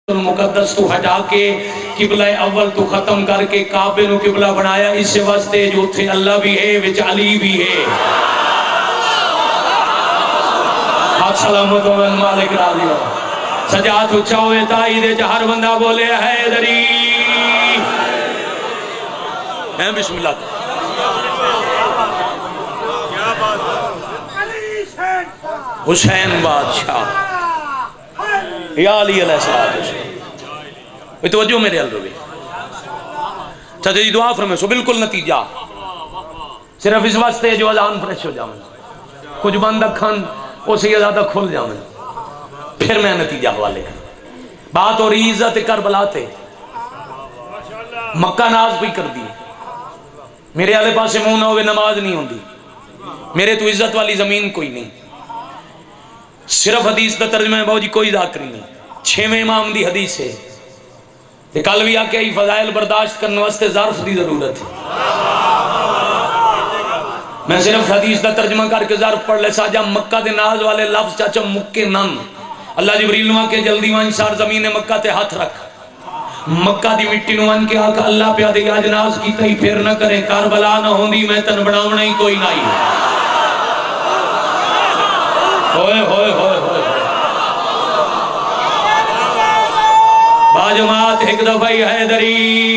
मुकद्दस तो हटा के किबला अव्वल तो खत्म करके काबे नू किबला बनाया। इस वास्ते जो थे अल्लाह भी है विच अली भी है। सलामत मालिक राजी हो सजात उच्चा होए ताई दे हर बंदा बोले हैदरी है। बिस्मिल्लाह हुसैन बादशाह या अली अलैहिस्सलाम तवज्जो मेरे अल रवे चाचा जी दुआ फरमाए सो बिल्कुल नतीजा सिर्फ इस वास्ते जो अजान फ्रेश हो जावे कुछ बंद अखन उसे ज्यादा खुल जावे फिर मैं नतीजा हवाले कर। बात और इज्जत करबला ते मक्का नाज भी कर दी मेरे आले पासे मुंह ना होवे नमाज नहीं होंदी मेरे तो इज्जत वाली जमीन कोई नहीं। सिर्फ हदीस का तर्जमा है बाबू जी कोई जाकरी नहीं। 6वें इमाम दी हदीस है ते कल भी आके आई फजाइल बर्दाश्त करने वास्ते ज़र्फ दी जरूरत है। मैं सिर्फ हदीस का तर्जमा करके ज़र्फ पढ़ ले साजा मक्का दे नाज वाले लफ्ज चाचा मुक्के नन अल्लाह जिब्रील नु के जल्दी वन सार जमीन मक्का ते हाथ रख मक्का दी मिट्टी नु वन के आका अल्लाह पे आदे आज नाज कीता ही फिर ना करे करबला ना होंदी मैं तन बनावना ही कोई नहीं। होए होए होए होए बाजमात एक दफा ही हैदरी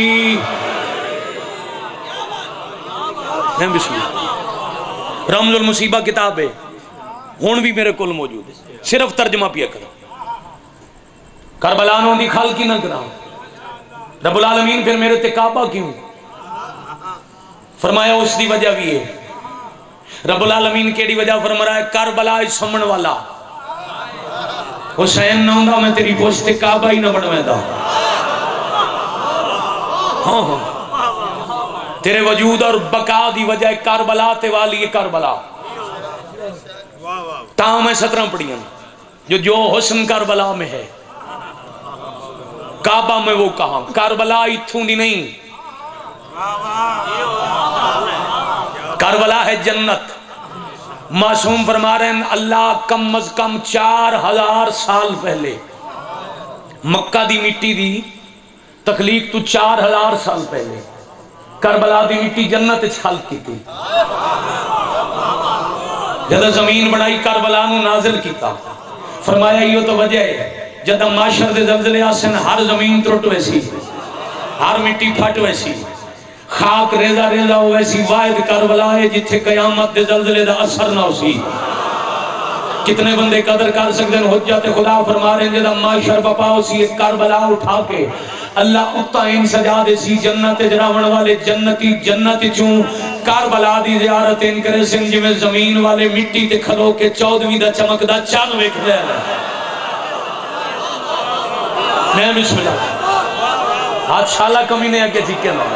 रमजुल मुसीबा किताब है हुण भी मेरे कोल मौजूद है सिर्फ तर्जमा पिया करो करबला दी खल की ना करा रब्बुल आलमीन फिर मेरे ते काबा क्यों फरमाया उसकी वजह भी है। रब्बुल आलमीन केड़ी वजह फरमाया है करबला समण वाला हुसैन ना होंदा मैं तेरी पोस्ट ते काबा ही ना बनवेंदा। हाँ हाँ तेरे वजूद और बका दी वजह करबला ते वाली है करबला ता मैं 17 पढ़ियां जो हुस्न करबला में है काबा में वो कहा करबला इथों दी नहीं करबला है जन्नत। मासूम फरमा रहे हैं अल्लाह कम अज कम 4000 साल पहले मक्का दी मिट्टी दी तखलीक तो 4000 साल पहले करबला दी मिट्टी जन्नत खल्क की थी। जब जमीन बनाई करबला नू नाजिल किया फरमाया यो तो वजह है जब माशर दे जलजले आसन हर जमीन त्रुट वैसी हर मिट्टी फट वैसी खाक रेजा रेजा हो वैसी वाहिद करबला है जिथे कयामत दे जलजले दा असर ना होसी। कितने बंदे कदर कर सकते हैं हुज्जत खुदा फरमा रहे हैं जब माशर बपा होसी एक करबला उठा के अल्लाह उत्ता इन सजा दे सी जन्नत जरावण वाले जन्नती जन्नत चूं करबला दी ज़ियारत इन करे सिंह जिवें जमीन वाले मिट्टी ते खलो के 14वीं दा चमकदा चंद वेख रहे हैं। मैं बिस्मिल्लाह हाथ शाला कमी ने आगे जीके ना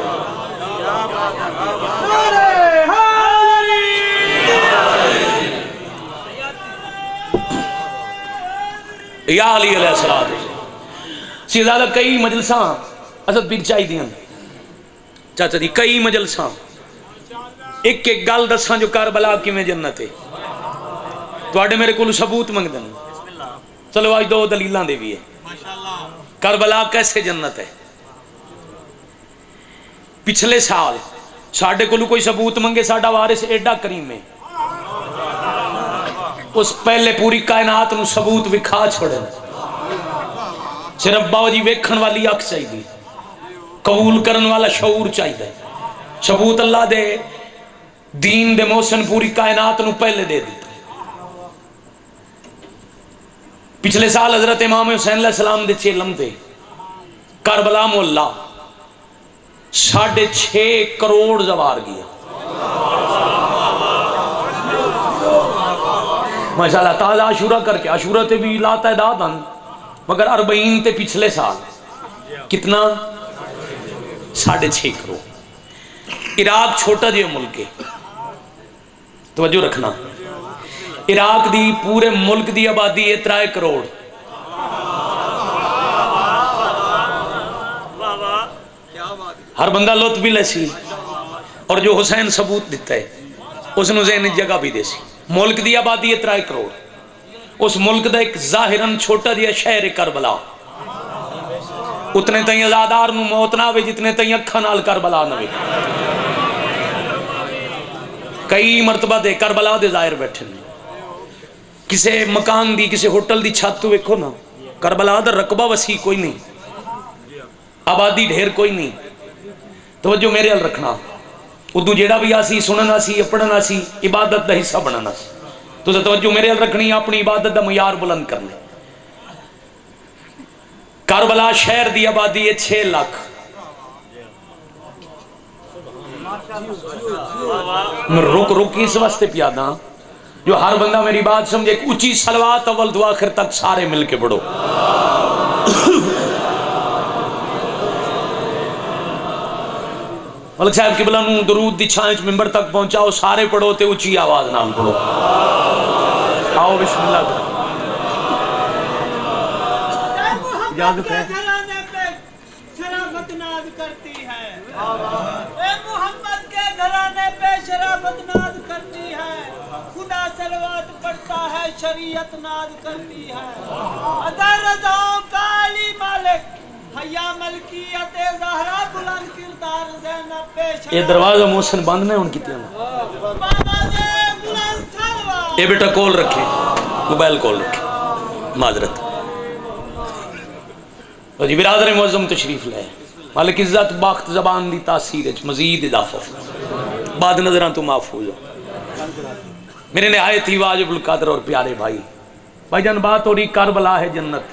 या अली अलैहिस्सलाम सीधा कई मजलसा असद पीर चाहिए चाचा जी कई मजलसा एक एक गल दसा जो करबला किवें जन्नत है तुहाडे मेरे को सबूत मंगदे ने चलो आज 2 दलीलां दे भी है करबला कैसे जन्नत है। पिछले साल साडे कोल कोई सबूत मंगे साडा वारिस एडा करीम है उस पहले पूरी कायनात नू सबूत विखा छोड़े सिर्फ बाबा जी वेखण वाली अख चाहिए कबूल करन वाला शऊर चाहिए। सबूत अल्लाह दे दीन दे मोहसन पूरी कायनात नू पहले दे दिता। पिछले साल हजरत इमाम हुसैन अलैहिस्सलाम दे चेलम थे करबला मोहल्ला 6.5 करोड़ जवार गया माशाल्लाह ताज़ा आशूरा करके आशूरा ते भी ला तादाद हैं मगर 40 ते पिछले साल कितना 6.5 करोड़। इराक छोटा जिहा मुल्क है तवज्जो रखना इराक दी पूरे मुल्क दी आबादी है 3 करोड़। हर बंदा लुत्फ भी लैसी और जो हुसैन सबूत दिता है उसने ज़हन जगह भी देसी। मुल्क की आबादी है 3 करोड़ उस मुल्क का एक जाहिरन छोटा जिहा शहर है करबला اتنے تائیں ازادار نو موت نہ ہوئے جتنے تائیں اکھا نال کربلا نہ ہوئے. کئی مرتبہ دے کربلا دے ظاہر بیٹھے ہیں کسے مکان دی کسے ہوٹل دی چھت تو ویکھو نا کربلا دا رقبہ وسیع کوئی نہیں آبادی ڈھیر کوئی نہیں. توجہ میرے حل رکھنا ادو جیڑا بھی آسی سننا سی پڑھنا سی عبادت دا حصہ بنانا سی. تو توجہ میرے حل رکھنی اپنی عبادت دا معیار بلند کرنے. کربلا شہر دی آبادی ہے 6 لاکھ. رک اس واسطے پیادا جو ہر بندہ میری بات سمجھے ایک اونچی صلوات اول دعا آخر تک سارے مل کے پڑھو. ملک صاحب قبلہ نو درود دی چھانچ ممبر تک پہنچاؤ سارے پڑھو تے اونچی آواز نام پڑھو. آؤ بسم اللہ کرو. اجازت ہے شرافت ناز کرتی ہے اے محمد کے گھرانے پہ شرافت ناز کرتی ہے. خدا صلوات پڑھتا ہے شریعت ناز کرتی ہے. ادا رضاؤں کا علی مالک حیا ملکیت زہرا بلند کردار زینب پیش. یہ دروازہ محسن بند نے ان کی تیانا یہ بیٹا کول رکھے موبائل کول رکھے معذرت. جی برادر معظم تشریف لائے مالک عزت باخت زبان دی تاثیر مزید اضافہ بعد نظران تو محفوظ ہو. میرے نہایت ہی واجب القدر اور پیارے بھائی جان بات ہو رہی کربلا ہے جنت.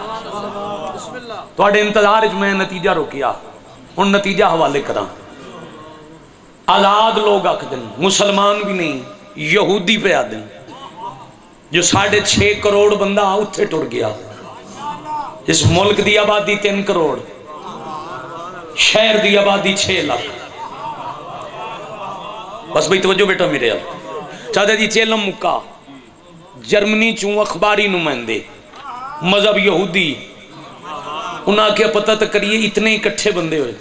توڑے انتظار میں نتیجہ روکیا ان نتیجہ حوالے کرا. آزاد لوگ آکھ دن مسلمان بھی نہیں یہودی پہ آدن جو 6.5 کروڑ بندہ اتھے ٹر گیا. اس ملک دی آبادی 3 کروڑ شہر دی آبادی 6 لاکھ. بس بھئی توجہ بیٹا میرے چاہتے جی چیلم مکہ جرمنی چون اخباری نمائندے مذہب یہودی انہاں کیا پتہ تکریے اتنے اکٹھے بندے ہوئے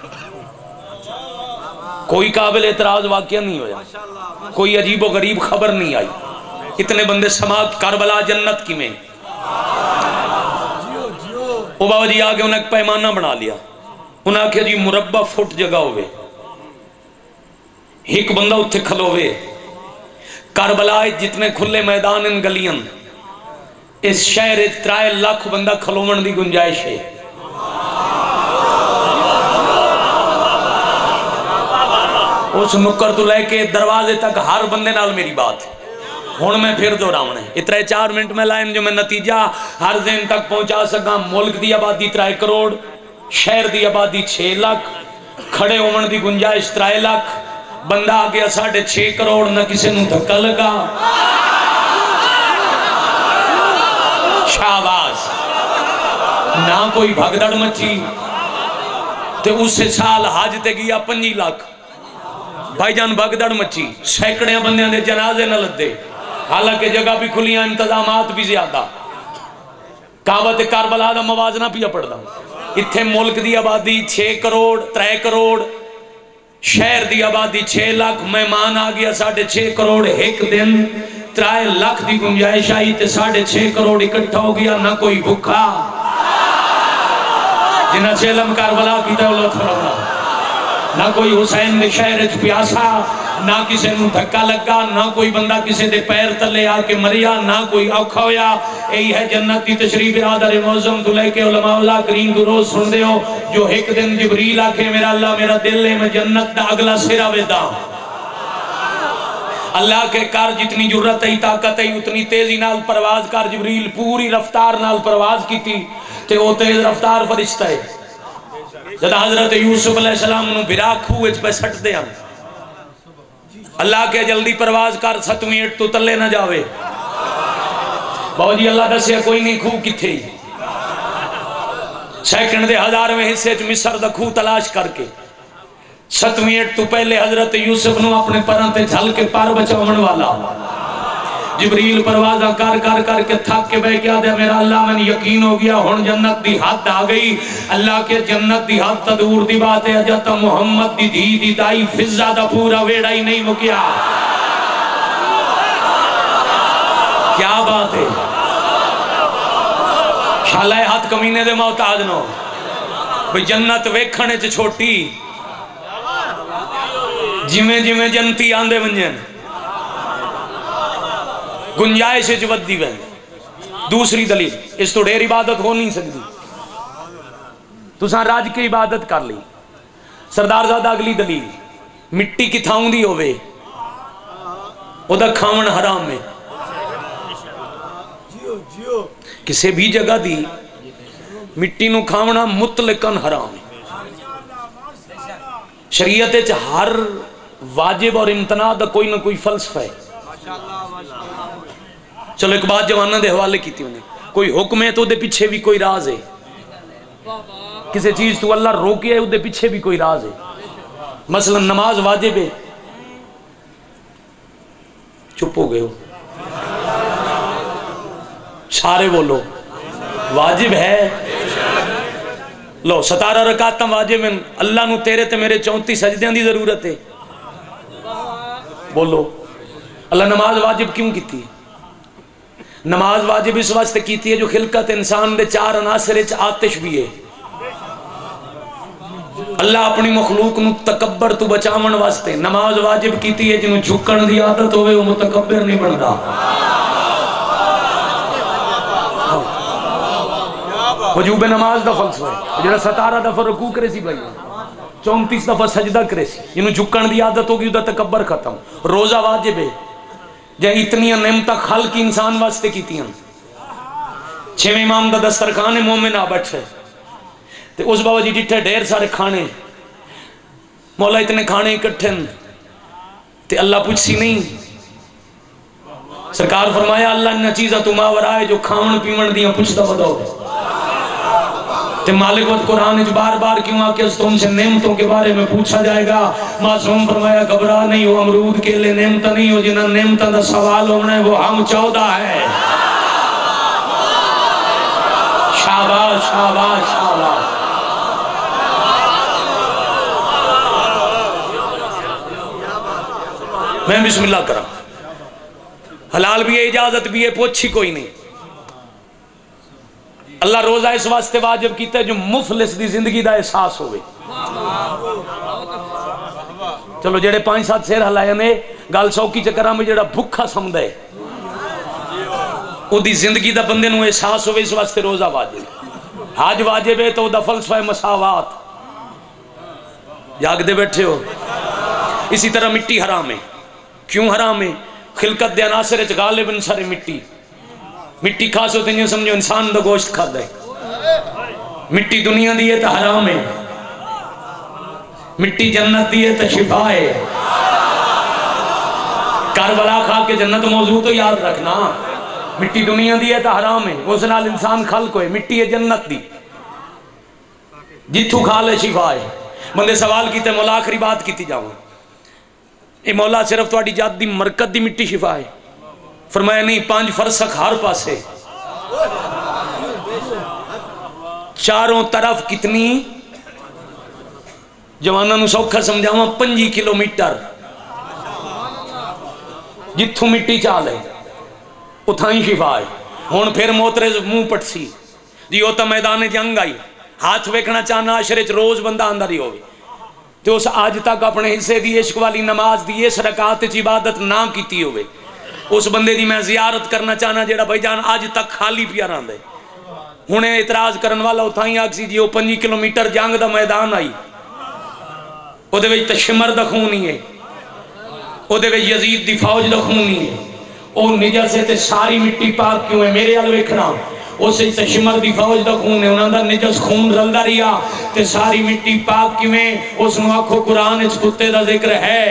کوئی قابل اعتراض واقعہ نہیں ہویا کوئی عجیب و غریب خبر نہیں آئی. اتنے بندے سماعت کربلا جنت کی میں وہ بابا جی آگے انہیں ایک پیمانہ بنا لیا. انہیں کہا جی مربع فٹ جگہ ہوئے ایک بندہ اتھے کھلوے کربلا جتنے کھلے میدان ان گلیاں اس شہر 3 لاکھ بندہ کھلومن دی گنجائش ہے. اس نکر تو لے کے دروازے تک ہر بندے نال میری بات ہون میں پھر دوراؤں ہے اتنے 4 منٹ میں لائن جو میں نتیجہ ہر ذہن تک پہنچا سکا. ملک دی آبادی 3 کروڑ شہر دی آبادی 6 لاکھ کھڑے ہومن دی گنجائش 3 لاکھ بندہ آگیا 6.5 کروڑ نہ کسی نو دھکا لگا. شاباز نہ کوئی بھگدڑ مچی تے اسے سال حج تے گیا 5 لاکھ. بھائی جان بھگدڑ مچی سینکڑے بندیاں دے جنازے نہ لدے حالانکہ جگہ بھی کھلیاں انتظامات بھی زیادہ. کعبہ کربلا دا موازنہ پیا پڑھ دا اتھے ملک دی آبادی 6 کروڑ 3 کروڑ شہر دی آبادی 6 لاکھ مہمان آ گیا 6.5 کروڑ ایک دن 3 لاکھ دی گنجائش آئی تے 6.5 کروڑ اکٹھا ہو گیا. نہ کوئی بھکھا جنہ چیلم کربلا کی دولت فرما نہ کوئی حسین دے شہر پیاسا نہ کسی نو دھکا لگا نہ کوئی بندہ کسی دے پیر تلے آ کے مریا نہ کوئی اوکھا ہویا. یہی ہے جنت دی تشریف برادر معظم تو لے کے علماء اللہ کریم کو روز سن دے ہو جو ایک دن جبریل آکھے میرا اللہ میرا دل ہے میں جنت دا اگلا سرا ویدا. اللہ کے کار جتنی جرت ہے طاقت ہے اتنی تیزی نال پرواز کر. جبریل پوری رفتار نال پرواز کی تھی تے وہ تیز رفتار فرشتہ ہے. جدا حضرت یوسف علیہ السلام نو بھرا کھوئے پہ سٹ دے ہم اللہ کے جلدی پرواز کر 7ویں اٹھ تو تلے نہ جاوے. باو جی اللہ دسے کوئی نہیں کھو کی تھی سیکنڈ دے 1000ویں حصے مصر دا کھو تلاش کر کے 7ویں اٹھ تو پہلے حضرت یوسف نو اپنے پران تے جھل کے پار بچاون والا جبریل پروازہ کر کے تھک کے بے کیا دے میرا اللہ میں یقین ہو گیا ہون جنت دی حد آ گئی. اللہ کے جنت دی حد تدور دی بات ہے اجتا محمد دی دی دائی فضہ دا پورا ویڑا ہی نہیں مکیا. کیا بات ہے شالہ حد کمینے دے محتاج نو بھئی جنت ویکھنے چ چھوٹی جویں جویں جنتی آندے ونجن گنجائش چ ودی وین۔ دوسری دلیل اس تو ڈیر عبادت ہو نہیں سکتی، تساں راج کی عبادت کر لی۔ سردار زادہ اگلی دلیل مٹی کتھاؤں دی ہوئے او دا کھاون حرام ہے، کسے بھی جگہ دی مٹی نو کھاونا مطلقاً حرام ہے۔ شریعت چ ہر واجب اور امتناع دا کوئی نہ کوئی فلسفہ ہے۔ چلو ایک بات جوانہ دے حوالے کی تھی انہیں، کوئی حکم ہے تو دے پیچھے بھی کوئی راز ہے، کسی چیز تو اللہ روکے ہے دے پیچھے بھی کوئی راز ہے۔ مثلا نماز واجب ہے، چپ ہو گئے ہو، سارے بولو واجب ہے۔ لو 17 رکعتاں واجب ہیں، اللہ نو تیرے تے میرے 34 سجدیاں دی ضرورت ہے، بولو اللہ نماز واجب کیوں کیتی ہے؟ نماز واجب اس واسطے کیتی ہے جو خلقت انسان دے 4 عناصر وچ آتش بھی ہے۔ اللہ اپنی مخلوق نو تکبر تو بچاون واسطے نماز واجب کیتی ہے، جنوں جھکن دی عادت ہوئے وہ متکبر نہیں بندا۔ وجوب نماز دا فلسفہ ہے، جڑا 17 دفعہ رکوع کرے سی بھائی، 34 دفعہ سجدہ کرے سی، جنوں جھکن دی عادت ہوگی دا تکبر ختم۔ روزہ واجب ہے، جے اتنی نعمتاں خلق انسان واسطے کیتی ہیں۔ 6ویں امام دا دسترخوان مومن آ بیٹھے تے اس بابا جی ڈٹھے ڈھیر سارے کھانے، مولا اتنے کھانے اکٹھے تے اللہ پوچھ سی نہیں، سرکار فرمایا اللہ انہا چیزہ تو ماورائے جو کھاون پیون دیاں پوچھتا بداؤ تے مالک وقت قرآن اچ بار بار کیوں آکے اس تم سے نعمتوں کے بارے میں پوچھا جائے گا؟ معصوم فرمایا گھبرا نہیں ہو، امرود کے لئے نعمتہ نہیں ہو، جنہاں نعمتہ دا سوال ہونا ہے وہ ہم 14 ہے۔ شاباش شاباش شاباش۔ میں بسم اللہ کرا، حلال بھی ہے اجازت بھی ہے، پوچھی کوئی نہیں۔ اللہ روزہ اس واسطے واجب کیتا ہے جو مفلس دی زندگی دا احساس ہوئے۔ چلو جڑے 5-7 سیر ہلائے نے گال سوکی چکرہ میں جڑا بھکھا سمدھا ہے او دی زندگی دا بندے نو احساس ہوئے، اس واسطے روزہ واجب۔ حج واجب ہے تو دا فلسفہ مساوات، جاگ دے بیٹھے ہو۔ اسی طرح مٹی حرام ہے، کیوں حرام ہے؟ خلقت دے عناصر اچ غالباً سارے مٹی، مٹی کھاسو تے نہیں سمجھو انسان دا گوشت کھا دے۔ مٹی دنیا دیئے تا حرام ہے، مٹی جنت دیئے تا شفا ہے۔ کربلا کھا کے جنت موضوع تو یاد رکھنا، مٹی دنیا دیئے تا حرام ہے، اس نال انسان خلق ہوئے، مٹی ہے جنت دی، جتھو کھا لے شفا ہے۔ بندے سوال کیتے مولا آخری بات کیتی جاؤں، اے مولا صرف تو آڈی جات دی مرکت دی مٹی شفا ہے؟ فرمایا نہیں، 5 فرسخ ہر پاسے، چاروں طرف کتنی جوانہ نو سوکھا سمجھاواں 5 کلومیٹر، جتھوں مٹی چالے اتھائیں شفا ہے۔ ہون پھر موترز منہ پٹ سی جی ہوتا میدان جنگ آئی، ہاتھ ویکھنا چاہنا عشرے روز بندہ اندر ہی ہوگی، تو اس آج تک اپنے حصے دی عشق والی نماز دی اس رکعت چ عبادت نہ کیتی ہوئے، اس بندے دی میں زیارت کرنا چاہنا جیڑا بھائی جان آج تک خالی پیا رہن دے۔ ہنے اعتراض کرن والا اتھائیں آکسی جی وہ 5 کلومیٹر جنگ دا میدان آئی، او دے وچ تشمر دا خونی ہے، او دے وچ یزید دی فوج دا خونی ہے، او نجس تے ساری مٹی پاک کیوں ہے؟ میرے حال ویکھنا، اسے تشمر دی فوج دا خون ہے، انہاں دا نجس خون رلدا رہیا تے ساری مٹی پاک کیوں ہے؟ اس نو آکھو قرآن اچ کتے دا ذکر ہے،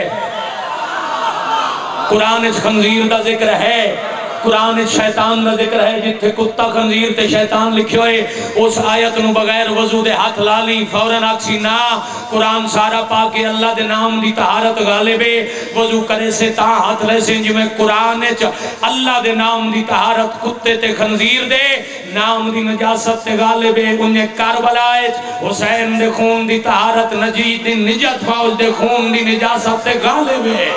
قرآن اچ خنزیر دا ذکر ہے، قرآن اچ شیطان دا ذکر ہے، جتھے کتا خنزیر تے شیطان لکھے ہوئے اس آیت نو بغیر وضو دے ہاتھ لالی فوراً آکسی نا، قرآن سارا پاکے اللہ دے نام دی طہارت غالبے، وضو کرے سے تا ہاتھ لے سے جو میں قرآن اچ اللہ دے نام دی طہارت کتے تے خنزیر دے نام دی نجاست تے غالبے، انہیں کربلا اچ حسین دے خون دی طہارت، نجید دی نجات فوج دے خون دی نجاست تے غالبے۔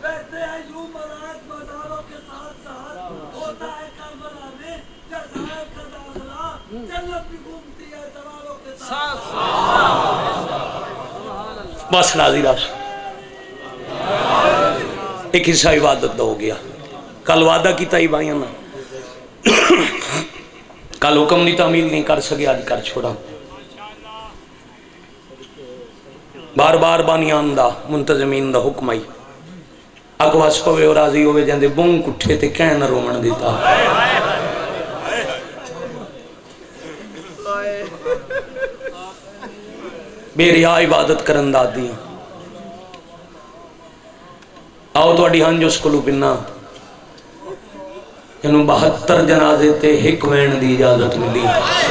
بہتے ہیں یوں ملائک بازاروں کے ساتھ ساتھ، ہوتا ہے کربلا میں جزائر کا داخلہ، جنت بھی گھومتی ہے سواروں کے ساتھ۔ بس ناظرین ایک حصہ عبادت دا ہو گیا۔ کل وعدہ کیتا ہی بھائیاں نا، کل حکم دی تعمیل نہیں کر سکے، آج کر چھوڑا۔ بار بار بانیان دا منتظمین دا حکم آئی، اکواس پوے اور راضی ہوئے جاندے بونگ کٹھے تے کہیں نہ رومن دیتا۔ بے ریا عبادت کرن دا دیاں، آؤ تو اڈی ہنج اس کو لپنا، انہوں 72 جنازے تے ہک وین دی اجازت ملی۔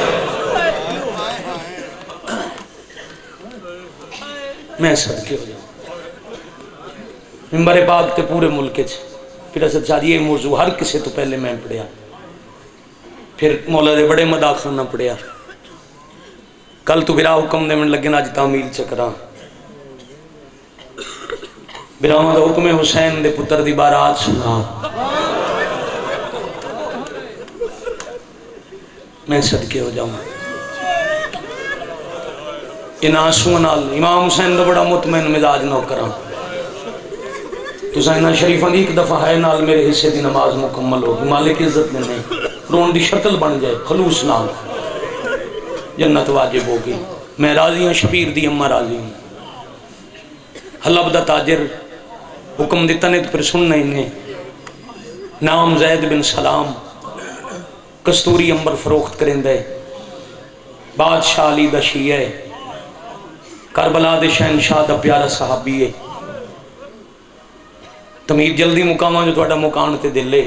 میں صدقے ہو جاؤں ممبر پاک تے پورے ملک چ، پھر اسد شاہ یہ موضوع ہر کسے تو پہلے میں پڑھیا، پھر مولا دے بڑے مداخل نہ پڑھیا۔ کل تو برا حکم دے من لگن آج تعمیل چکرا، براہاں دا حکم حسین دے پتر دی بارات سنا۔ میں صدقے ہو جاؤں ان آنسوں نال امام حسین دا بڑا مطمئن مزاج نو کراں۔ تو سائنہ شریفہ دی ایک دفعہ ہے نال میرے حصے دی نماز مکمل ہوگی، مالک عزت میں نہیں، رون دی شکل بن جائے خلوص نال، جنت واجب ہوگی۔ میں راضی ہوں، شبیر دی امہ راضی ہوں۔ حلب دا تاجر حکم دیتا نے تو پھر سننا انہیں، نام زید بن سلام، کستوری امبر فروخت کریں دے، بادشاہ علی دا شیعہ ہے، کربلا دے شہنشاہ دا پیارا صحابی ہے۔ تمہید جلدی مقامہ جو توڑا مکان تے دلے،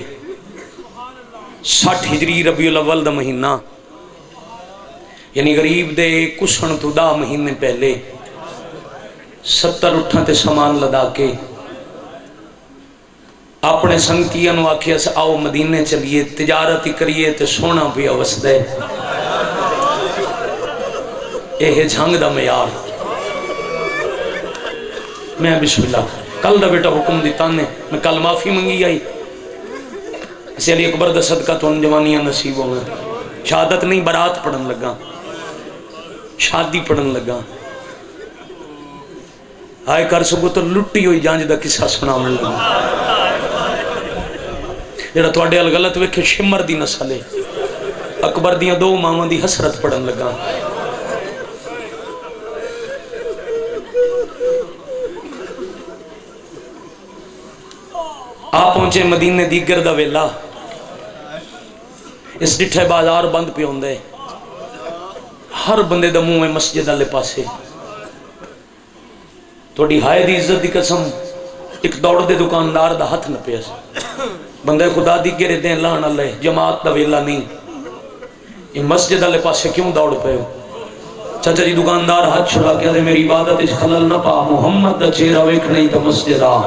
60 ہجری ربیع الاول دا مہینہ، یعنی غریب دے کسن تو دا مہینے پہلے 70 اٹھاں تے سامان لدا کے اپنے سنگتیاں نو آکھیا سے آؤ مدینے چلیے، تجارتی کریے تے سونا پیا وسدے۔ اے جھنگ دا معیار۔ میں بسم اللہ کل دا بیٹا حکم دیتا نے، میں کل معافی منگی آئی، اسے علی اکبر دا صدقہ تو ان جوانیاں نصیب ہو گئے، شہادت نہیں برات پڑھن لگا، شادی پڑھن لگا، آئے کر سکو تو لٹی ہوئی جانج دا قصہ سنا من لگا، جڑا توڑے الغلط ویکھے شمر دی نسل ہے، اکبر دیاں 2 ماما دی حسرت پڑھن لگا۔ آپ پہنچے مدینے دیگر دا ویلا، اس ڈٹھے بازار بند پہ ہوندے، ہر بندے دا منہ میں مسجد اللہ پاسے، توڑی ہائے دی عزت دی قسم ایک دوڑ دے دکاندار دا ہاتھ نہ پیس، بندے خدا دی گرے دیں لان اللہ جماعت دا ویلا نہیں، یہ مسجد اللہ پاسے کیوں دوڑ پہ ہو؟ چاچا جی دکاندار ہاتھ چھڑا کیا دے میری عبادت اس خلل نہ پا، محمد دا چہرہ ویکھ نہیں تو مسجد آ۔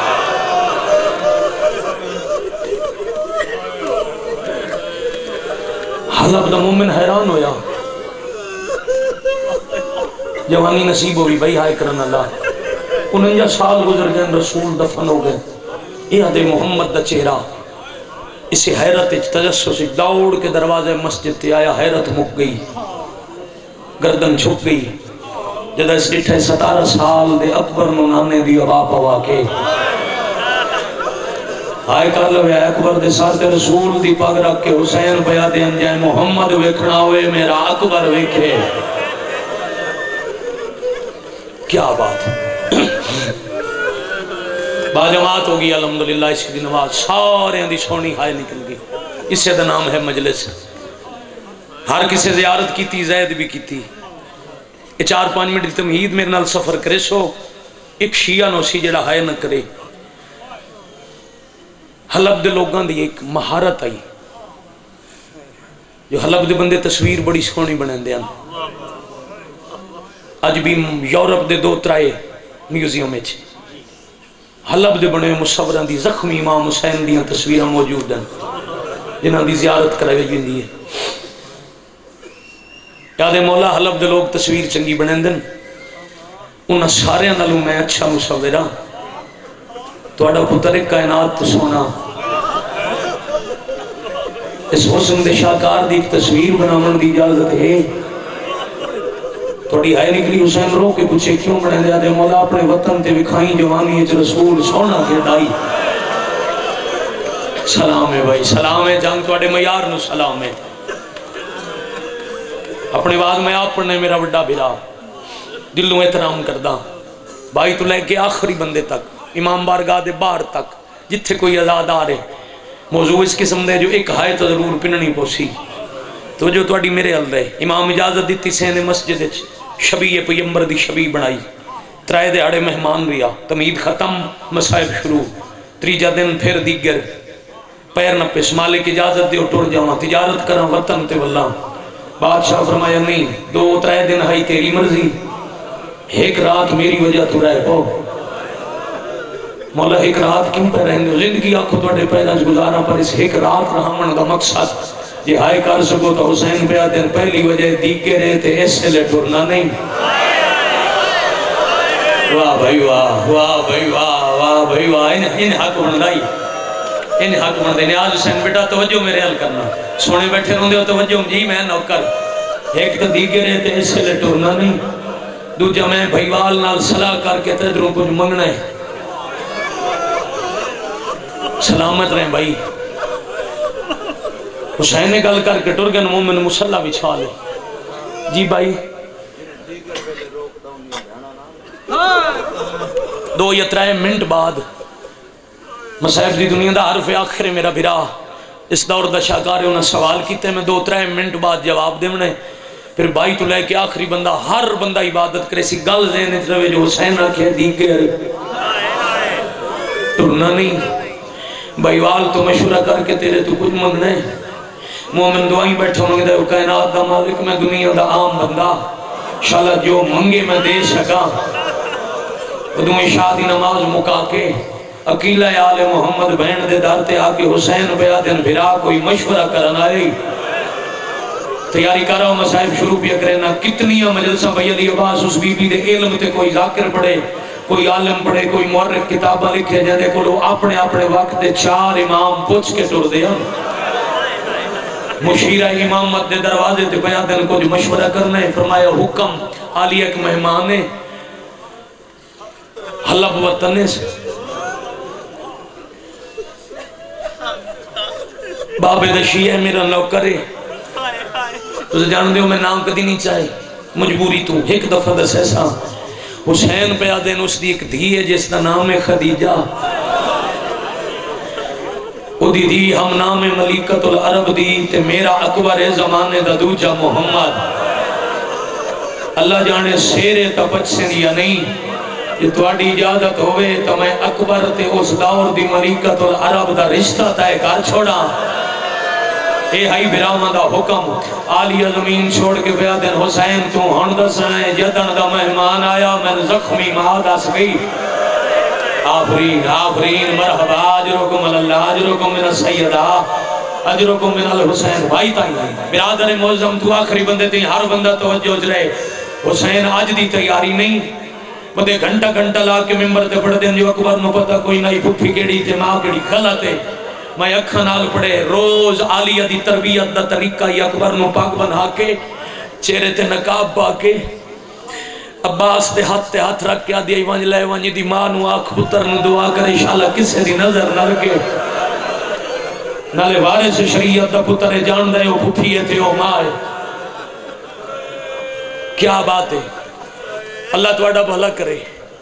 حلب دا مومن حیران ہویا، جوانی نصیب ہوئی بھائی ہائے کرن اللہ، 49 سال گزر گئے، رسول دفن ہو گئے، یہ دے محمد دا چہرہ، اسے حیرت تجسس دوڑ کے دروازے مسجد تے آیا، حیرت مک گئی، گردن چھپ گئی، جدہ اس ڈٹھے 17 سال دے اکبر نونانے دی ابا پوا کے آئے کر لو یا اکبر دے ساتھ رسول دی پاگ رکھ کے حسین پیا دے انجائے محمد ویکھنا ہوئے میرا اکبر ویکھے۔ کیا بات باجماعت ہوگی الحمدللہ، اس کی نماز سارے دی سونی ہائے نکل گئی، اس سے دا نام ہے مجلس۔ ہر کسی زیارت کی تھی، زید بھی کی تھی، 4-5 منٹ تمہید میرے نال سفر کرے سو ایک شیعہ نو سی جڑا ہائے نہ کرے۔ حلب دے لوگاں دی ایک مہارت آئی، جو حلب دے بندے تصویر بڑی سونی بنیں دے، آج بھی یورپ دے 2-3 میوزیم میں حلب دے بنے مصوران دی زخمی امام حسین دیاں تصویریں موجود ہیں، جنہاں دی زیارت کرائی جاندی ہے۔ یاد مولا حلب دے لوگ تصویر چنگی بنیں دن، انہاں سارے نالوں میں اچھا مصورہ تھوڑا پتر کائنات سونا اس حسن دے شاکار دی ایک تصویر بناون دی اجازت ہے تھوڑی ہائے نکلی حسین رو کے پوچھے کیوں بڑھیں دیا دے مولا اپنے وطن تے وکھائیں جوانی اچ رسول سونا کے دائی سلام ہے بھائی سلام ہے جنگ توڑے معیار نو سلام ہے اپنی بعد میں آپ پڑھنے میرا بڑا بھرا دلوں احترام کردہ بھائی تو لے کے آخری بندے تک امام بارگاہ دے باہر تک جتھے کوئی آزاد آ رہے موضوع اس قسم دے جو ایک ہائے تو ضرور پننی پوسی تو جو توڑی میرے حل دے امام اجازت دیتی سینے مسجد شبیہ پیمبر دی شبیہ بنائی ترائے دے اڑے مہمان ریا تمید ختم مسائب شروع تریجہ دن پھر دیگر پیر نہ پس مالک اجازت دے اٹھور جاؤں تجارت کرنا وطن تے واللہ بادشاہ فرمایا نہیں 2-3 دن ہائی تیری مرضی ایک رات میری وجہ تو رہے پو مولا ایک رات کیوں پہ رہنے دو زندگی آنکھو توڑے پیداج گزارا پر اس ایک رات رہامن کا مقصد یہ ہائے کر سکو تو حسین پہ آدھر پہلی وجہ دیکھے رہے تھے اس سے لے ٹورنا نہیں واہ بھائی واہ واہ بھائی واہ واہ بھائی واہ ان حق بندائی ان حق بندے نیاز حسین بیٹا توجہ میرے حل کرنا سونے بیٹھے رہوں دے توجہ جی میں نوکر ایک تو دیکھے رہے تھے اس سے لے ٹورنا نہیں دوجہ میں بھائیوال نال صلاح کر کے تدروں کچھ منگنا ہے سلامت رہیں بھائی حسین نے گل کر کے ٹرگن مومن مسلح بچھا لے جی بھائی 2-3 منٹ بعد مسائب دی دنیا دا حرف آخر میرا بھرا اس دور دا شاکارے انہیں سوال کیتے میں 2-3 منٹ بعد جواب دے منے پھر بھائی تو لے کے آخری بندہ ہر بندہ عبادت کرے سی گل ذہن اتروے جو حسین رکھے دیگر ٹرنا نہیں بھائیوال تو مشورہ کر کے تیرے تو کچھ منگنے مومن دعائیں بیٹھا منگے دے کائنات دا مالک میں دنیا دا عام بندہ شالا جو منگے میں دے سکا دعائیں شادی نماز مکا کے اکیلہ آل محمد بہن دے دارتے آکے حسین بیا دن بھرا کوئی مشورہ کرنا آئی تیاری کر رہا ہوں مسائب شروع بھی اکرنا کتنی مجلسہ بھئی علی عباس اس بی بی دے علم تے کوئی ذاکر پڑھے کوئی عالم پڑھے کوئی مورخ کتابہ لکھے جاندے کو لو اپنے وقت دے 4 امام پوچھ کے ٹر دیا مشیرہ امامت دے دروازے تے بیان دن کو جو مشورہ کرنا ہے فرمایا حکم علی ایک مہمان ہے حلب وطن سے باب دشی ہے میرا نوکر ہے تو جان دیو میں نام کدی نہیں چاہے مجبوری تو ایک دفعہ دس ایسا حسین پہ آدین اس دی ایک دھی ہے جس کا نام ہے خدیجہ او دی دی ہم نام ملیکت العرب دی تے میرا اکبر زمانے دا دوجہ محمد اللہ جانے سیرے تا پچھن یا نہیں یہ توڑی اجازت ہوئے تو میں اکبر تے اس دور دی ملیکت العرب دا رشتہ تائے کار چھوڑا اے ہائی براما دا حکم آلی زمین چھوڑ کے بیادن حسین تو ہندہ سنائے جدن دا مہمان آیا میں زخمی مہادہ سگئی آفرین آفرین مرحبا اجرکم اللہ اجرکم من السیدہ اجرکم من الحسین بھائی تائی برادر معظم تو آخری بندے تھی ہر بندہ توجہ جرے حسین آج دی تیاری نہیں بندے گھنٹا گھنٹا لا کے ممبر تے پڑھ دیں جو اکبر نو پتا کوئی نئی پھپی کیڑی تے ماں کیڑی غلط ہے میں اکھنال پڑھے روز آلیہ دی تربیت دا طریقہ یہ اکبر نو پاک بنا کے چہرے تے نقاب پا کے عباس دے ہاتھ رکھ کے آدھی ایوانج لے ایوانج دی ماں نو آنکھ پتر نو دعا کرے انشاءاللہ کسے دی نظر نہ رکھے نالے وارث شریعت دا پتر جان دے او پھپھی ہے تے او ماں ہے کیا بات ہے اللہ توڑا بھلا کرے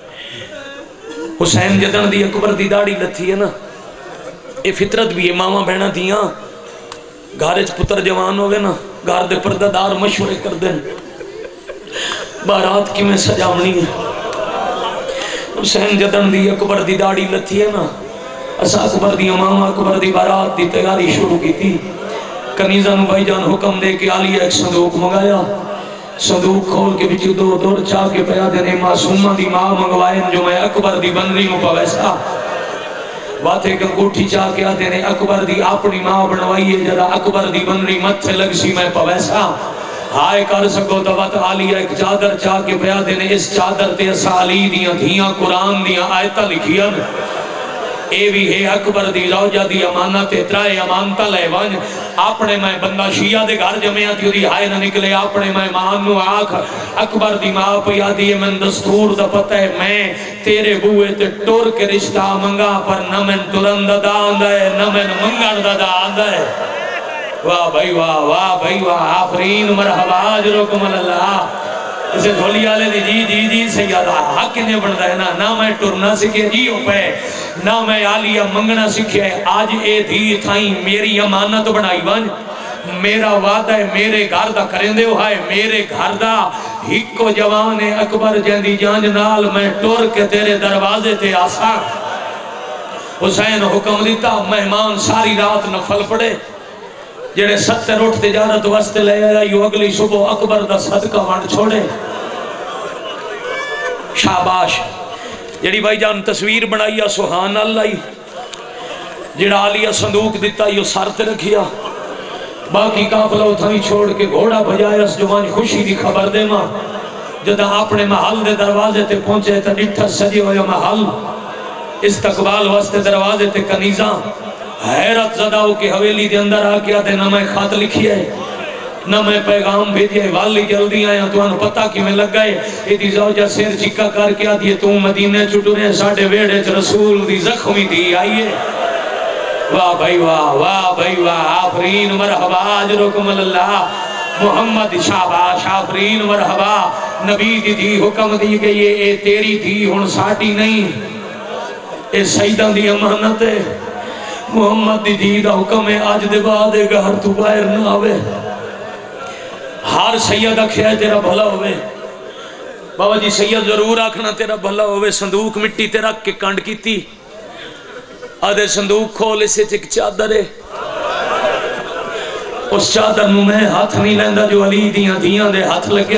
حسین جدن دی اکبر دی داڑی لتھی ہے نا اے فطرت بھی ہے ماما بہنا دیاں گھارج پتر جوان ہوئے نا گھار دے پردہ دار مشورے کر دیں بارات کی میں سجاونی ہے حسین جدن دی اکبر دی داڑی لتھی ہے نا اسا اکبر دی ماما اکبر دی بارات دی تیاری شروع کی تھی کنیزہ نو بھائی جان حکم دے کہ آلیہ ایک صندوق منگایا صندوق کھول کے بچی دور چاہ کے پیا دینے معصومہ دی ماں منگوائیں جو میں اکبر دی بنری نو پویسا واتے کہ کوٹھی چاہ کے آتے نے اکبر دی اپنی ماں بنوائیے جدا اکبر دی بنری مت لگ سی میں پویسا ہائے کر سکو تو وقت آلیہ ایک چادر چاہ کے پیا دینے اس چادر تے اسا علی دیاں دھیاں قرآن دیاں آیتہ لکھیاں اے بھی ہے اکبر دی زوجہ دی امانت ترائے امانتہ لے ونج اپنے میں بندہ شیعہ دے گھر جمعہ تھی دی ہائے نہ نکلے اپنے میں مانو آکھ اکبر دی ماں پیا دی من دستور دا پتہ ہے میں تیرے بوئے تے ٹور کے رشتہ منگا پر نہ من ترند دا آندہ ہے نہ من منگن دا آندہ ہے واہ بھائی واہ آفرین مرحبا اجرکم اللہ اسے دھولی آلے دی جی سیادہ حق نے بڑھتا ہے نہ میں ٹرنا سکھے جی ہو پہ نہ میں آلیہ منگنا سکھے آج اے دھی تھائیں میری امانت بڑھائی بن میرا وعدہ ہے میرے گھر دا کرندے ہو ہے میرے گھر دا ہکو جوان اکبر جیندی جانج نال میں ٹور کے تیرے دروازے تے آسا حسین حکم دیتا مہمان ساری رات نفل پڑے جڑے 70 اٹھ تجارت واسطے لے آیا یو اگلی صبح اکبر دا صدقہ وانڈ چھوڑے شاباش جڑی بھائی جان تصویر بنائیا سبحان اللہ جڑا عالیہ صندوق دیتا یو سارتے رکھیا باقی قافلہ اتھائی چھوڑ کے گھوڑا بجائے اس جوان خوشی دی خبر دے ماں جدہ اپنے محل دے دروازے تے پہنچے تا ڈٹھا سجی ہویا محل استقبال واسطے دروازے تے کنیزاں حیرت زدہ ہو کہ حویلی دے اندر آکیا دے نہ میں خط لکھی ہے نہ میں پیغام بھیجی ہے والی جلدی آیا تو انہوں پتہ کی میں لگ گئے ایدی زوجہ سیر چکا کر کیا دیئے تو مدینہ چٹورے ساڑھے ویڑے رسول دی زخمی دی آئیے واہ بھائی واہ آفرین مرحبا اجرکم اللہ محمد شاباش آفرین مرحبا نبی دی حکم دی کہ یہ تیری تھی ہن ساٹی نہیں اے سیدہ دی امانت ہے محمد دی دا حکم ہے آج دے بعد گھر تو باہر نہ آوے ہر سید اکھیا تیرا بھلا ہوئے بابا جی سید ضرور آکھنا تیرا بھلا ہوئے صندوق مٹی تے رکھ کے کانڈ کی تھی آدھے صندوق کھول اسے چک چادر ہے اس چادر میں ہاتھ نہیں لیندہ جو علی دیاں دے ہاتھ لگے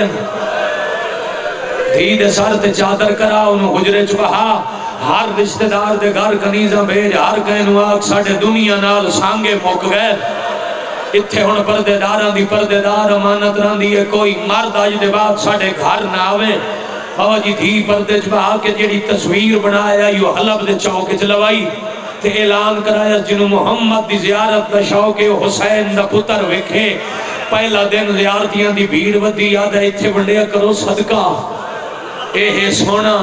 دھی دے سار تے چادر کرا انہوں حجرے چکہا ہر رشتہ دار دے گھر کنیزاں بھیج ہر کہنو آگ ساڑھے دنیا نال سانگے موک گئے اتھے ہن پردے داراں دی پردے دار امانت رہن دی ہے کوئی مرد آج دے بعد ساڑھے گھر نہ آوے بابا جی دھی پردے چبہا کے جیڑی تصویر بنایا یو حلب دے چوک چلوائی تے اعلان کرایا جنہوں محمد دی زیارت دا شوق حسین دا پتر وکھے پہلا دن زیارتیاں دی بھیڑ ودی یاد ہے اتھے بندیا کرو صدقہ اے سونا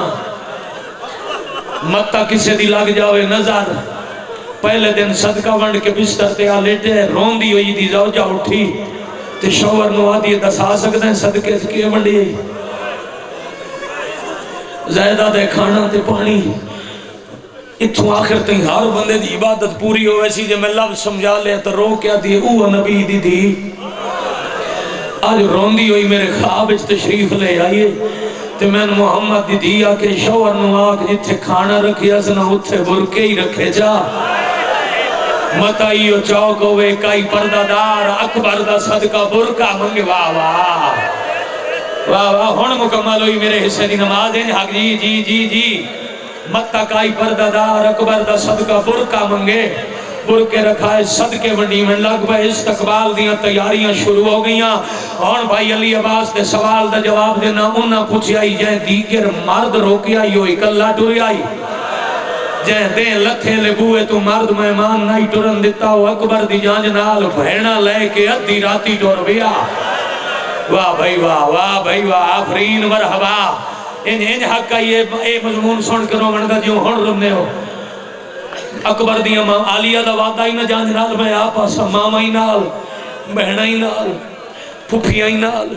متہ کسے دی لگ جاوے نظر پہلے دن صدقہ ونڈ کے بستر تے آلیٹے رون دی ہوئی دی زوجہ اٹھی تے شوہر نو آدھی دسا سکتے ہیں صدقے سے کیے ونڈی زیدہ دے کھانا تے پانی اتھوں آخر تے ہر بندے دی عبادت پوری ہو ویسی جے میں لفظ سمجھا لیا تو رو کیا دی اوہ نبی دی دی آج رون دی ہوئی میرے خواب اس تشریف لے آئیے تے میں محمد دی دیا کہ شوہر نو آگ جتھے کھانا رکھیا سنا اتھے برکے ہی رکھے جا متائیو چوک ہوئے کئی پردہ دار اکبر دا صدقہ برکہ منگے واہ ہون مکمل ہوئی میرے حصے دی نماز ہیں حق جی متہ کئی پردہ دار اکبر دا صدقہ برکہ منگے برکے رکھائے صدقے ونڈی میں لگ بھائی استقبال دیاں تیاریاں شروع ہو گئیاں اور بھائی علی عباس دے سوال دا جواب دینا انہاں پوچھی آئی جائیں دیگر مرد روکی آئی ہوئی کلہ ٹوری آئی جائیں دیں لتھے لبوئے تو مرد مہمان نہیں ٹرن دیتا ہو اکبر دی جانج نال بھینا لے کے ادھی راتی ٹور بیا واہ بھائی واہ آفرین مرحبا انہیں حق کا یہ مضمون سن کرو منگا جیوں ہن رمنے ہو اکبر دی امام آلیہ دا وعدہ ہی نہ جانج نال میں آپا سا ماما ہی نال بہنہ ہی نال پھپھیاں ہی نال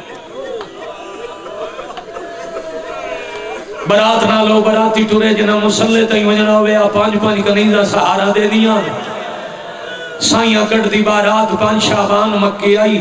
برات نالو براتی ٹورے جنہ مسلح تائی وجنہ ہوئے پانچ کنیزہ سہارا دے دیاں سائیاں کٹ دی بارات 5 شعبان مکے آئی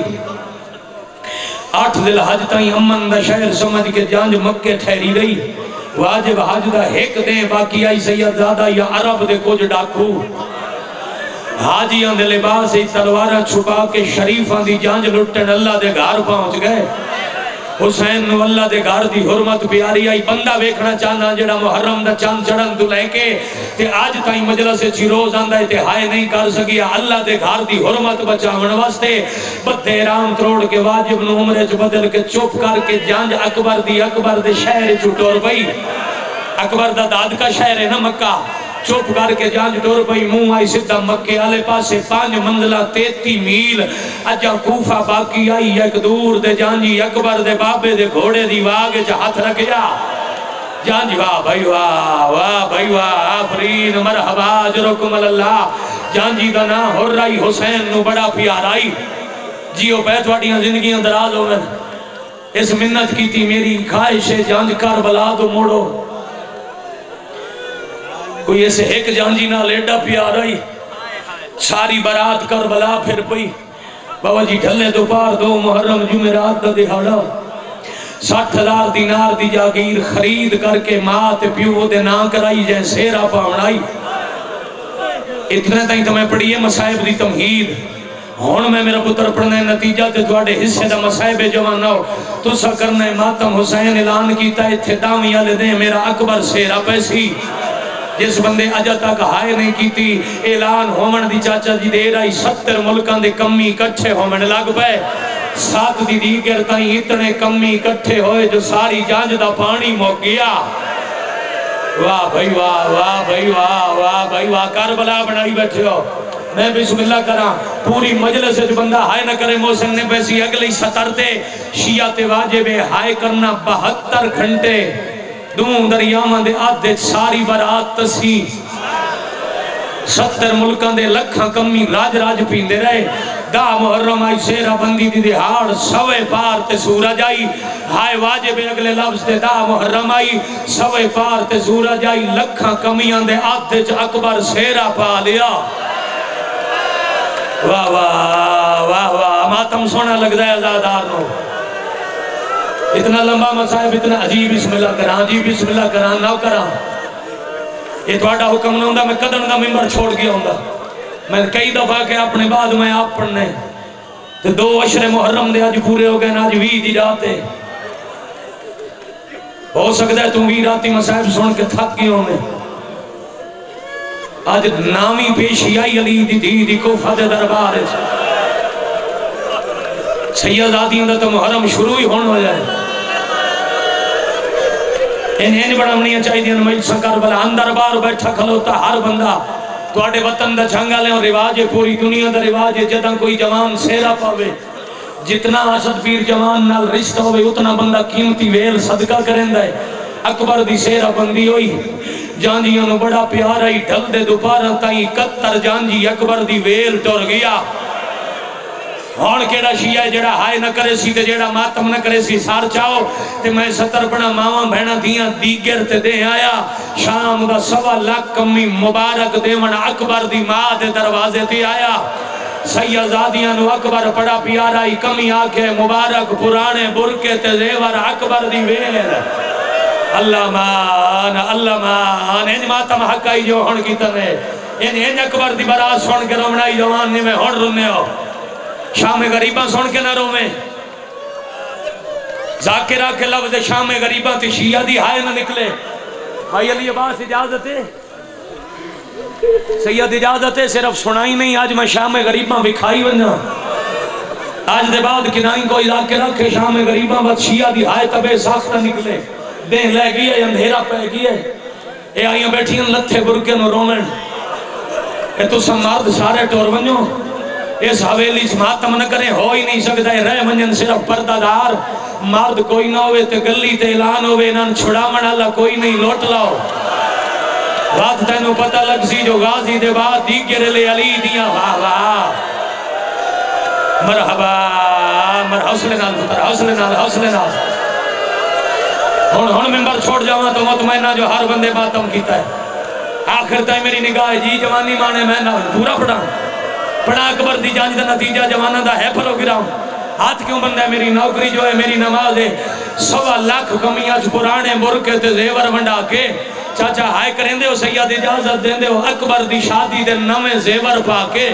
8 ذی الحج تائی امن دا شہر سمجھ کے جانج مکے ٹھہری رہی واجب حج دا ایک دے باقی آئی سید زادہ یا عرب دے کچھ ڈاکو حاجیاں دے لباس ہی تلوارہ چھپا کے شریفاں دی جانج لٹن اللہ دے گھر پہنچ گئے حسین نو اللہ دے گھر دی حرمت پیاری آئی بندہ ویکھنا چاہنا جڑا محرم دا چاند چڑھن تو لے کے تے آج تائیں مجلس چی روز آندہ تے ہائے نہیں کر سکیا اللہ دے گھر دی حرمت بچاون واسطے بدے رام تروڑ کے واجب نو عمرے چ بدل کے چپ کر کے جانج اکبر دے شہر چٹور بھئی اکبر دا داد کا شہر ہے نا مکہ چپ کر کے جانج ٹور پئی منہ آئی سدھا مکے والے پاسے 5 منزلہ 33 میل اجا کوفہ باقی آئی ایک دور دے جانجی اکبر دے بابے دے گھوڑے دی واگ چ ہاتھ رکھ جا جانجی واہ بھائی واہ بھائی واہ آفرین مرحبا اجرکم اللہ جانجی دا نا حرائی حسین نو بڑا پیارائی جیو بیت واڑیاں زندگیاں دراز ہو میں اس منت کی تھی میری خواہش ہے جانج کربلا تو موڑو کوئی ایسے ایک جانجی نہ لیڈا پیار آئی ساری برات کربلا پھر پئی بابا جی ڈھلے دوپہر 2 محرم جمعرات دا دہاڑا 60,000 دینار دی جاگیر خرید کر کے ماں تے پیو دے نا کرائی جائے سیرا پاؤنائی اتنے تائیں تو میں پڑھیے مسائب دی تمہید ہون میں میرا پتر پڑھنے نتیجہ تے تواڈے حصے دا مسائب جوان نہ ہو تو سا کرنے ماتم حسین اعلان کیتا اتھے داویاں لے دیں میرا اکبر سیرا پیسی جس بندے اجا تک ہائے نہیں کیتی اعلان ہومن دی چاچا جی دے رہی 70 ملکان دے کمی کٹھے ہومن لگ پے 7 دی دیگر تائیں اتنے کمی کٹھے ہوئے جو ساری جانج دا پانی مو گیا واہ بھائی واہ بھائی واہ بھائی واہ کربلا بنائی بیٹھے ہو میں بسم اللہ کرا پوری مجلس جو بندہ ہائے نہ کرے محسن نے پیسی اگلی 70 شیعہ واجب ہائے کرنا 72 گھنٹے دوں دریامان دے آدھے ساری برات تسی 70 ملکان دے لکھاں کمی راج راج پیندے رہے دا محرم آئی سیرہ بندی دی دہاڑ سوے پار تے سورج آئی ہائے واجب اگلے لفظ دے دا محرم آئی سوے پار تے سورج آئی لکھاں کمیاں دے آدھے اکبر سیرہ پا لیا واہ واہ واہ واہ ماتم سونا لگ رہا ہے ازادار نو اتنا لمبا مسائب اتنا عجیب بسم اللہ کران عجیب بسم اللہ کران ناو کران یہ توڑا حکم نہ ہوندہ میں قدر دا ممبر چھوڑ گیا ہوندہ میں کئی دفعہ کہ اپنے بعد میں آپ پڑھنے تو 2 عشر محرم دے آج پورے ہو گئے آج 20 دی جاتے ہو سکتا ہے تم 20 راتی مسائب سن کے تھک گئے ہونے آج نامی پیشی آئی علی دی دی کوفہ دے دربار سید آدیوں دا تو محرم شروع ہی ہون ہو جائے انہیں بڑا منیاں چاہی دیا مجلساں کربلا اندر بار بیٹھا کھلوتا ہر بندہ تو آڑے وطن دا چھنگا لیں اور رواج پوری دنیا دا رواج جدہ کوئی جوان سیرہ پاوے جتنا اسد پیر جوان نال رشتہ ہوئے اتنا بندہ قیمتی ویل صدقہ کریں دائے اکبر دی سیرہ بندی ہوئی جانجیوں نے بڑا پیارا ہی ڈھل دے دوپارہ تائیں 71 جانجی اکبر دی ویل ٹور گیا ہون کیڑا شیعہ ہے جڑا ہائے نہ کرے سی تے جڑا ماتم نہ کرے سی سار چاہو تے میں 70 پڑا ماواں بہنا دیاں دیگر تے دے آیا شام دا 1.25 لاکھ کمی مبارک دے من اکبر دی ماں دے دروازے تے آیا سیدزادیاں نو اکبر پڑا پیارا ہی کمی آکھے مبارک پرانے برکے تے زیور اکبر دی ویر اللہ مان انج ماتم حقائی جو ہون کی تنے انج اکبر دی برات سن کے رومنائی جوان نے میں ہون رونے ہو شام غریباں سن کے نہ رومیں ذاکرہ کے لفظ شام غریباں تی شیعہ دی ہائے نہ نکلے بھائی علی عباس اجازت ہے سید اجازت ہے صرف سنائی نہیں آج میں شام غریباں بکھائی بنا آج دے بعد کنائیں کوئی ذاکرہ کے شام غریباں بعد شیعہ دی ہائے تبے ساختہ نکلے دین لے گئی ہے اندھیرا پہ گئی ہے اے آئیاں بیٹھی ہیں لتھے برکے نو رومن اے تو سا مرد سارے ٹور ونجو اس حویلی سے ماتم نہ کریں ہو ہی نہیں سکتا ہے رہ منجن صرف پردہ دار مرد کوئی نہ ہوئے تے گلی تے اعلان ہوئے انہاں چھڑا من اللہ کوئی نہیں لوٹ لاؤ رات تینوں پتہ لگ سی جو غازی دے بعد دیگر لے علی دیاں واہ واہ مرحبا حوصلے نال پتر حوصلے نال ہون ممبر چھوڑ جاواں تو مطمئنہ جو ہر بندے ماتم کیتا ہے آخر تائیں میری نگاہ جی جوانی مانے میں نہ پورا پڑھا اکبر دی جانج دا نتیجہ جوانہ دا ہے پروگرام ہاتھ کیوں بندہ ہے میری نوکری جو ہے میری نماز ہے 1.25 لاکھ کمی آج پرانے برکے تے زیور ونڈا کے چاچا ہائے کریں دے ہو سید اجازت دیں دے ہو اکبر دی شادی دے نمیں زیور پا کے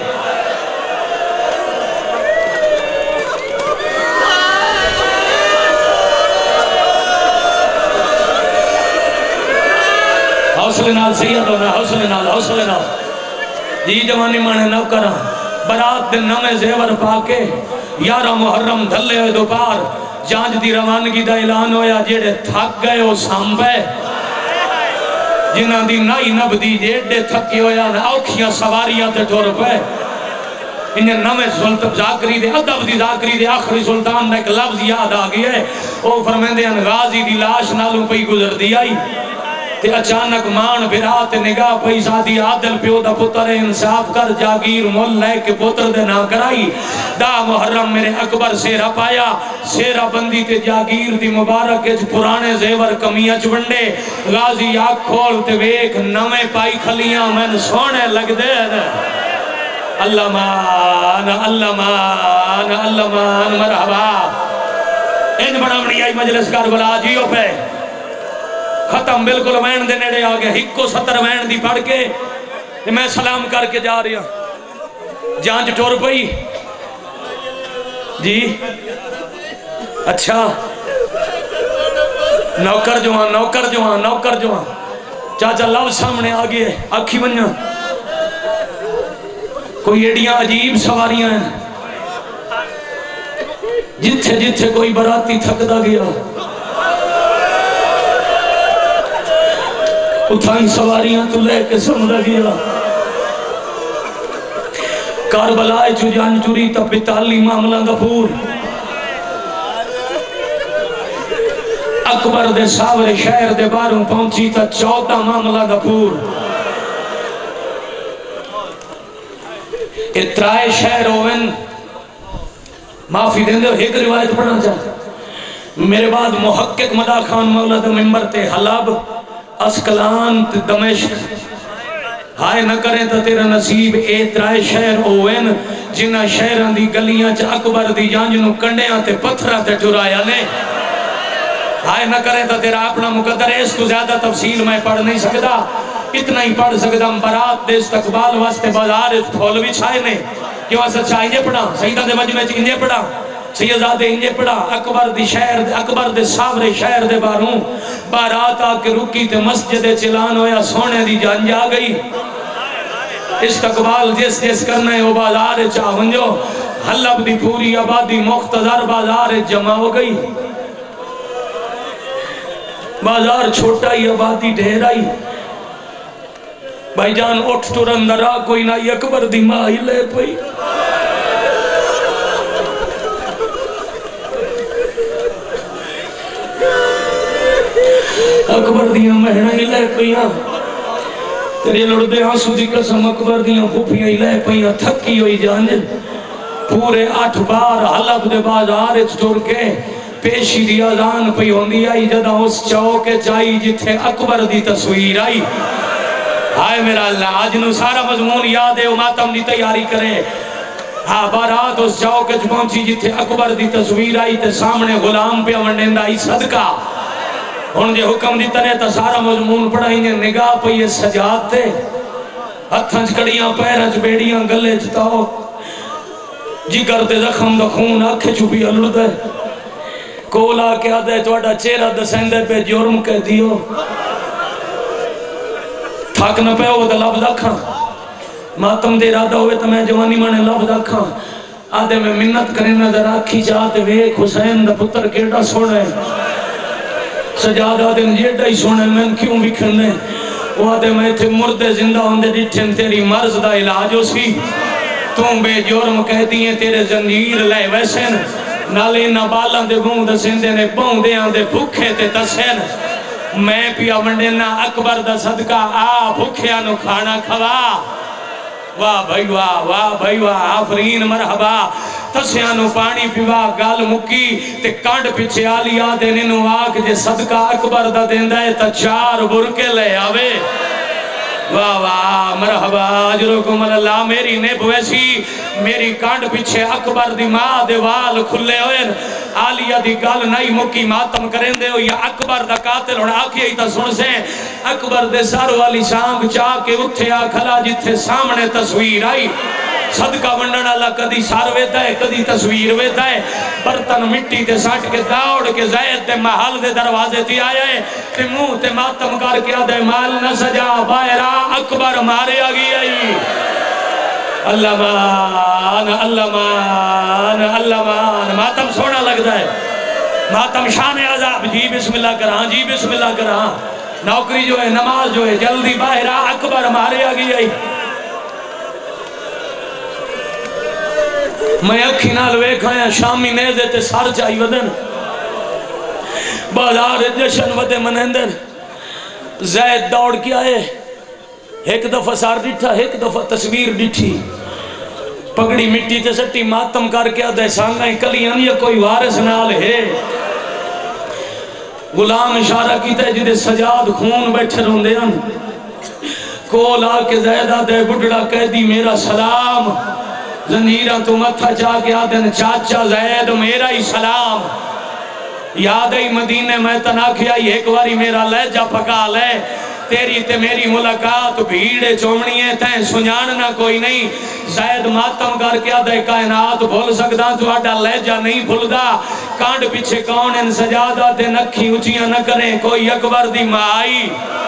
حوصلے نال سید ہونا حوصلے نال جی جوانی مانے نو کرا برات دن نمیں زیور پاکے 11 محرم دھلے ہوئے دوپار جانج دی روانگی دا اعلان ہویا جیڑے تھک گئے ہو سامبے جنہ دی نائی نبدی جیڑے تھکی ہویا اوکھیاں سواریاں تے ٹور پہ انہیں نوے سلطب ذاکری دے ادب دی ذاکری دے آخری سلطان نے ایک لفظ یاد آگیا ہے وہ فرمیندے ہیں غازی دی لاش نالوں پہ گزر دی آئی تے اچانک مان بھرات نگاہ پئی سادی عادل پیو دا پتر انصاف کر جاگیر مول لے کے پتر دے نہ کرائی دا محرم میرے اکبر سیرہ پایا سیرہ بندی تے جاگیر دی مبارک اچ پرانے زیور کمیاں چونڈے غازی آنکھ کھول تے ویک نوے پائی کھلیاں میں سونے لگ دے اللہ مان اللہ مان اللہ مان مرحبا ان بڑا بڑی آئی مجلس کربلا جیو پہ ختم بالکل وین دے نیڑے آگیا ہکو 70 وین دی پڑھ کے میں سلام کر کے جا رہا جانچ ٹور پئی جی اچھا نوکر جوان نوکر جوان نوکر جوان چاچا لو سامنے آگئے آکھی بنیا کوئی ایڈیاں عجیب سواریاں ہیں جتھے جتھے کوئی براتی تھکدا گیا اتھائی سواریاں تو لے کے سمدہ گیا کاربلائے چجان چوری تا پتالی معاملہ غفور اکبر دے ساور شہر دے باروں پہنچی تا 14 معاملہ غفور اترائے شہر ہوئن معافی دیں دے ایک روایت پڑھنا چاہتا میرے بعد محقق مدا خان مولا دے ممبر تے حلاب اسکلان تے دمشق ہائے نہ کریں تا تیرا نصیب اترائے شہر ہوئن جنہ شہران دی گلیاں چا اکبر دی جانجنوں کنڈیاں تے پتھرہ تے ٹرایا نے ہائے نہ کریں تا تیرا اپنا مقدر ہے اس تو زیادہ تفصیل میں پڑھ نہیں سکتا اتنا ہی پڑھ سکتا ہم برات دے استقبال واسطے بازار پھول بھی چھائے نے کہ واسطے چھائے انجے پڑھا سیدہ دے مجمع چ انجے پڑھا سیدہ انجے پڑھا اکبر دی شہر دے اکبر دے ساورے شہر دے باروں بارات آکے رکی تے مسجد چلان ہویا سونے دی جانج آ گئی استقبال جس جس کرنا ہے وہ بازار چاہن جو حلب دی پوری آبادی مختزر بازار جمع ہو گئی بازار چھوٹا ہی آبادی ڈھیر آئی بھائی جان اٹھ ٹرن نرا کوئی نہ اکبر دی ماں ہی لے پئی اکبر دیاں مہنہ ہی لے پئیاں تیرے لڑدے آنسو دی قسم اکبر دیاں پھوپیاں ہی لے پئیاں تھکی ہوئی جانے پورے 8 بار حلب دے بازار ٹر کے پیشی دی آزان پئی ہوندی آئی جدہ اس چوکے چائی جتھے اکبر دی تصویر آئی ہائے میرا اللہ آج نو سارا مضمون یاد ہے ماتم دی تیاری کرے ہاں بارات اس چوکے پہنچی جتھے اکبر دی تصویر آئی تے سامنے غلام پہ ونڈیندہ آئی صدقہ ہن جے حکم دی تنے تا سارا مضمون پڑھائیں نگاہ پہ یہ سجاد تے ہتھنچ کڑیاں پیرنچ بیڑیاں گلے چتاؤ جگر دے زخم دا خون آکھے چھپی ہلڑ دے کولا کیا دے توڑا چہرہ دسیندے پہ جرم کہہ دیو تھاک نہ پہ ہو دے لفظ آکھاں ماتم دے ارادہ ہوئے تو میں جوانی مانے لفظ آکھاں آدھے میں منت کریں نظر آکھی چاہتے ویک حسین دا پتر کیڑا سوڑے سجاد آدھے جیڑا ہی سوڑے میں کیوں بھی کھنے وہ آدھے میں تھے مردے زندہ ہوندے ڈٹھن تیری مرض دا علاج ہو سی تم بے جرم کہہ دیئے تیرے زنجیر لے ویسن نالے نہ بالاں دے گوں دے سندے نے پاؤں دے آن دے بھوکھے تے تسین میں پیا ونڈینا اکبر دا صدقہ آ بھوکھیا نو کھانا کھوا واہ بھائی واہ آفرین مرحبا تسیانو پانی پیوا گال مکی تے کانڈ پیچھے آلی آدھے نینو آگ جے صدقہ اکبر دا دیندہ ہے تا 4 برکے لے آوے واہ مرحبا اجرکم اللہ میری نیب ویسی میری کانڈ پیچھے اکبر دی ماں دے وال کھلے ہوئے آلیہ دی گال نائی مکی ماتم کریں دے ہو یا اکبر دا قاتل اور آکھیا ہی تا سن سے اکبر دے سار والی شانگ چاہ کے اتھے آکھلا جتھے سامنے تصویر آئی صدقہ ونڈن اللہ کدی سار ویتا ہے کدی تصویر ویتا ہے برتن مٹی تے ساٹھ کے دوڑ کے زید تے محل دے دروازے تھی آیا ہے تے منہ تے ماتم کر کے آدھے مال نہ سجا باہرہ اکبر مارے آگی آئی اللہ مان ماتم سونا لگ دا ہے ماتم شان عذاب جی بسم اللہ کران نوکری جو ہے نماز جو ہے جلدی باہر اکبر ہمارے آگئی آئی میں اکھی نال ویکھایا شامی نیزے تے سار چاہی ودن بازار جشن ودے منندر زید دوڑ کے آئے ایک دفعہ سار ڈٹھا ایک دفعہ تصویر ڈٹھی پگڑی مٹی تے سٹی ماتم کر کے آدھے سانگائیں کلیاں یہ کوئی وارث نال ہے غلام اشارہ کیتا ہے جدے سجاد خون بیٹھے رہن دے کول آ کے زید آدھے بڑھڑا قیدی میرا سلام زنجیران تو متھا چاہ کے آدھے چاچا زید میرا ہی سلام یاد ہے مدینے میں تناکھیا ایک واری میرا لہجہ پکا لے تیری تے میری ملاقات بھیڑے چومنی ہے تین سنجاننا کوئی نہیں زید ماتم کر کے آدھے کائنات بھول سکتا تو آڈا لہجہ نہیں بھولدا کانڈ پیچھے کون ان سجادہ دے نکھی اچھیاں نہ کریں کوئی اکبر دی مائی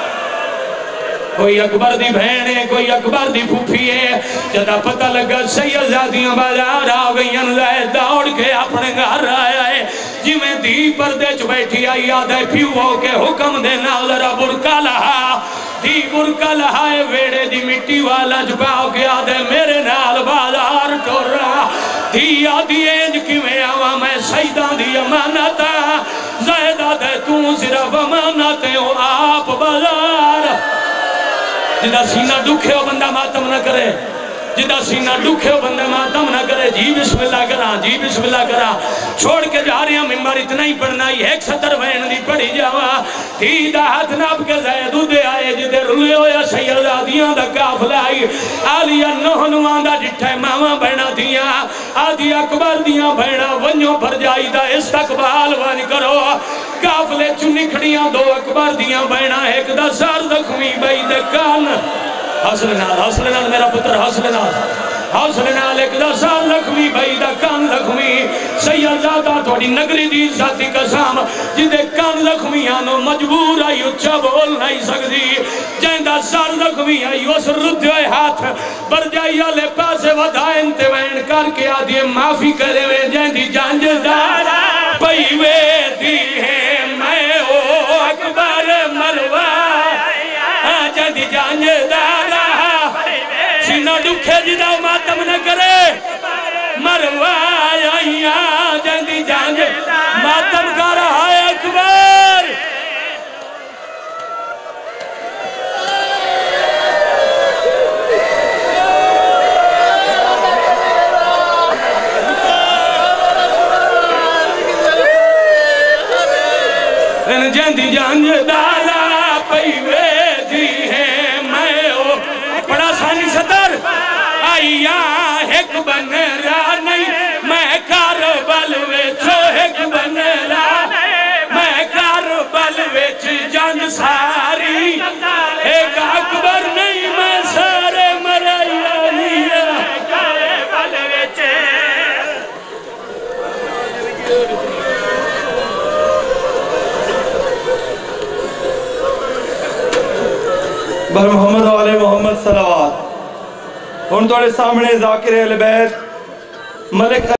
کوئی اکبر دی بہنے کوئی اکبر دی پھوپھی ہے جدہ پتہ لگا سیدزادیاں بازار آگئیں زید دوڑ کے اپنے گھر آیا ہے جی میں دی پردے چ بیٹھی آئی آدھے پیو کے حکم دینا ذرا برکا لہا دی برکا لہا ہے ویڑے دی مٹی والا جپاؤ کے آدھے میرے نال بازار ٹور رہا دی آدھی اینج کی میں آوا میں سیدان دی امانتا زید آدھے تو صرف امانتے ہو آپ بازار جدہ سینہ دکھے ہو بندہ ماتم نہ کرے جدہ سینہ دکھے ہو بندہ ماتم نہ کرے جی بسم اللہ کرا جی بسم اللہ کرا چھوڑ کے جا رہے ہیں ممبر اتنا ہی پڑھنا ہی ایک ستر وین دی پڑھی جاوا تیدہ ہاتھ ناب کے زیدو دے آئے جدے رلے ہویا سیدادیاں دا کافلہ آئی آلیہ نوہنوان دا جٹھے ماما بہنا دیا آدھی اکبر دیا بہنا ونیوں پر جائی دا استقبال وان کرو کافلے چنی کھڑیاں دو اکبر دیا بہنا ایک دا سار زخمی بھائی دے کان حسل نال میرا پتر حسل نال ایک دا سال لکھوی بھائی دا کان لکھوی سیدزادہ تھوڑی نگری دی ذاتی قسم جدے کان لکھوی آنو مجبور آئی اچھا بول نہیں سکتی جائن دا سال لکھوی آئی اس رد ہوئے ہاتھ بر جائی آلے پاسے ودائن تے وین کر کے آدھے معافی کرے وے جائن دی جانج دارا پیوے دی ہے میں او اکبر مروا جائن دی جانج دارا سینہ دکھے جدہ ماتم نہ کرے مروایا جندی جانج ماتم کر رہا ہے اکبر ان جندی جانج دالا پیوے دی ہے میں بڑا سانی صدر آئیا ایک بن رہا نہیں میں کاربل ویچو ایک بن رہا میں کاربل ویچ جان ساری ایک اکبر نہیں میں سارے مرائیا نہیں کاربل ویچے بر محمد و علیہ محمد صلوات ان توڑے سامنے ذاکر اہل بیت ملک